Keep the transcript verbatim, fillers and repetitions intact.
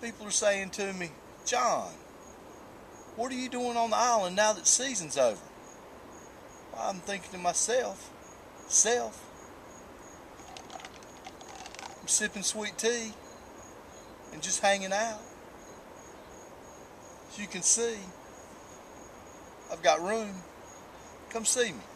People are saying to me, John, what are you doing on the island now that season's over? Well, I'm thinking to myself, self, I'm sipping sweet tea and just hanging out. As you can see, I've got room. Come see me.